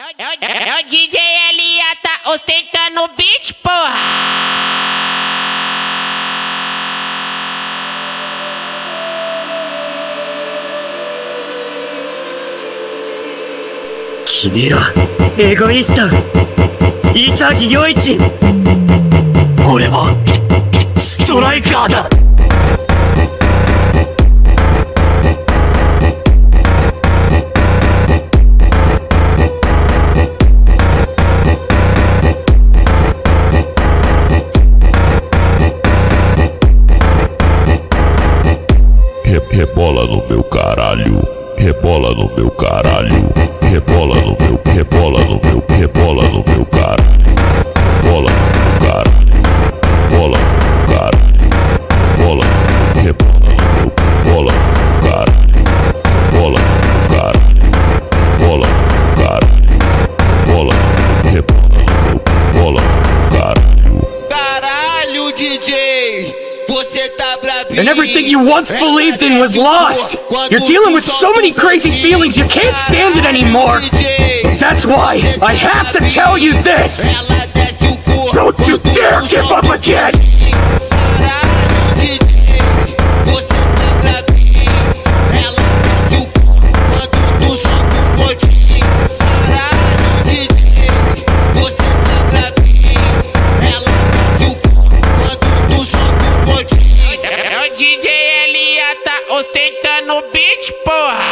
É o DJ LA, tá ostentando o beat, porra! Kimi ra, egoísta! Isagi Yoichi! Ore wa, striker da! Rebola no meu caralho, rebola no meu caralho, rebola no meu, rebola no meu, rebola no meu caralho, rebola no meu caralho, rebola no meu caralho, rebola, rebola no meu, rebola no meu caralho, rebola no meu caralho, rebola no meu caralho, rebola, rebola no meu, rebola no meu caralho. Caralho, DJ! Você tá bravinho. And everything you once believed in was lost! You're dealing with so many crazy feelings you can't stand it anymore! That's why I have to tell you this! Don't you dare give up again! Ostentando o beat, porra!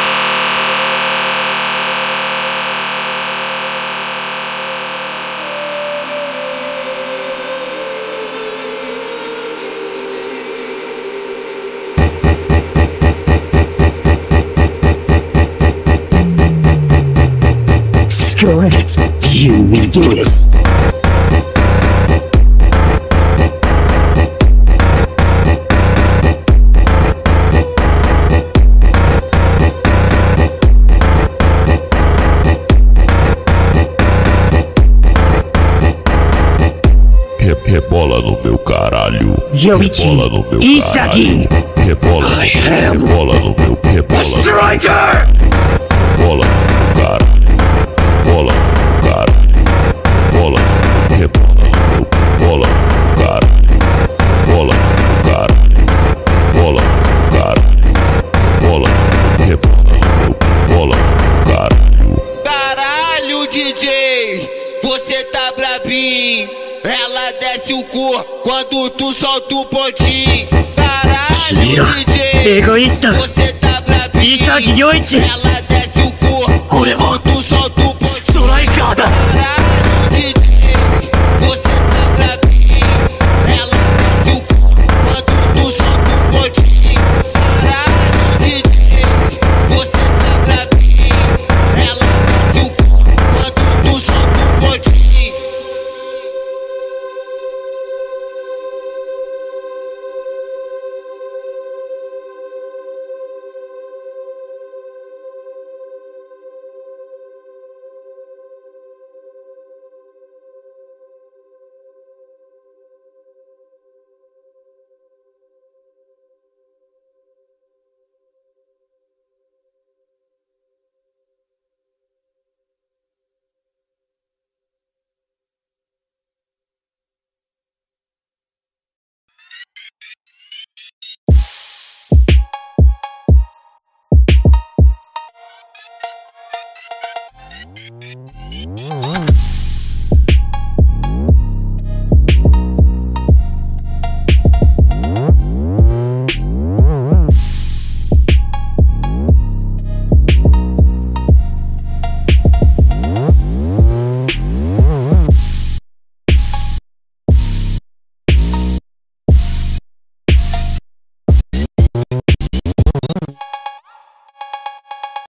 Screw it, you egoist! Rebola no meu caralho, Yoichi, rebola no meu Isagi, caralho, rebola, rebola no meu, rebola, striker! rebola no meu caralho, rebola no meu caralho, rebola, rebola no meu, rebola no meu caralho, rebola no meu caralho, rebola no meu caralho, rebola, rebola no meu, rebola no meu caralho. Caralho, DJ! Você tá bravinho. Ela desce o cu quando tu solta o pontinho. Caralho, DJ! Egoísta! Você tá bravinho. Isagi Yoichi! Ela desce o cu quando tu solta o